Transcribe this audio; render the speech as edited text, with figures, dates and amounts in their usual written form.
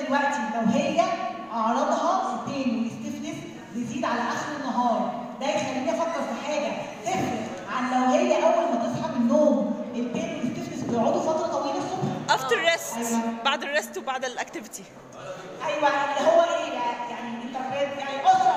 دلوقتي لو هي اعراضها البين والستيفنس بيزيد على اخر النهار، ده يخليني افكر في حاجه تفرق عن لو هي اول ما تصحى من النوم البين والستيفنس بيقعدوا فتره طويله الصبح. افتر ريست. أيوة. بعد الريست وبعد الاكتيفيتي. ايوه اللي هو ايه يعني انت يعني اسره